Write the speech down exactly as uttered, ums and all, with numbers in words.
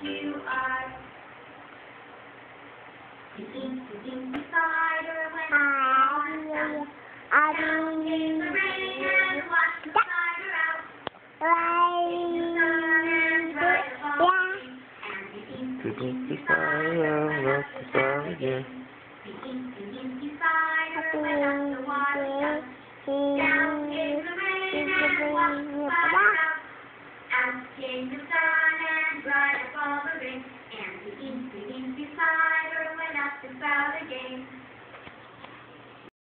you are. The inky, dinky spider went on down. Down came the rain and washed the spider out. And the sun and right above him. And the inky, dinky spider looked the star again. The inky, dinky spider went up the water down. Down came the rain and washed the spider out.